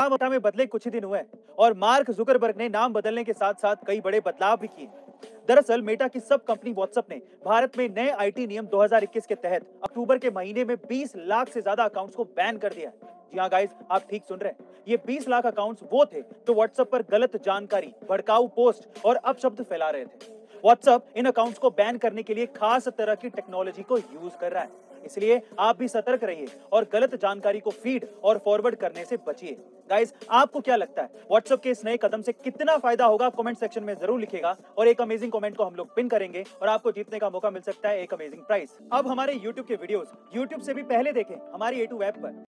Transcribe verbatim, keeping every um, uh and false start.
नाम मेटा में बदले कुछ ही दिन हुए हैं और मार्क जुकरबर्ग ने नाम बदलने के साथ साथ कई बड़े बदलाव भी किए। दरअसल मेटा की सब कंपनी व्हाट्सएप ने भारत में नए आईटी नियम दो हज़ार इक्कीस के तहत अक्टूबर के महीने में बीस लाख से ज्यादा अकाउंट्स को बैन कर दिया है। जी हाँ गाइस, आप ठीक सुन रहे हैं, ये बीस लाख अकाउंट्स वो थे जो व्हाट्सएप पर गलत जानकारी, भड़काऊ पोस्ट और अपशब्द फैला रहे थे। व्हाट्सएप इन अकाउंट्स को बैन करने के लिए खास तरह की टेक्नोलॉजी को यूज कर रहा है। इसलिए आप भी सतर्क रहिए और गलत जानकारी को फीड और फॉरवर्ड करने से बचिए। गाइस, आपको क्या लगता है व्हाट्सएप के इस नए कदम से कितना फायदा होगा? कमेंट सेक्शन में जरूर लिखिएगा और एक अमेजिंग कमेंट को हम लोग पिन करेंगे और आपको जीतने का मौका मिल सकता है एक अमेजिंग प्राइज। अब हमारे यूट्यूब के वीडियोस यूट्यूब से भी पहले देखें हमारी ए टू ऐप पर।